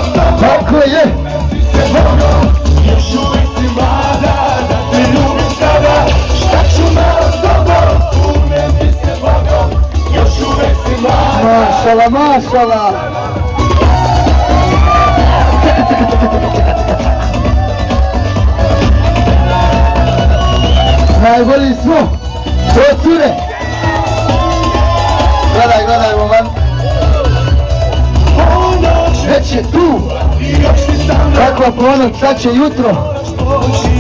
Tako je. Još uvijek si mlada, da te ljubim sada. Šta ću malo s tobom, umem ti se Bogom. Još uvijek si mlada. Mašala, mašala. Najbolji smo. To cure. Gledaj, gledaj moment. Već je tu. Kakva ponoć, sad će jutro.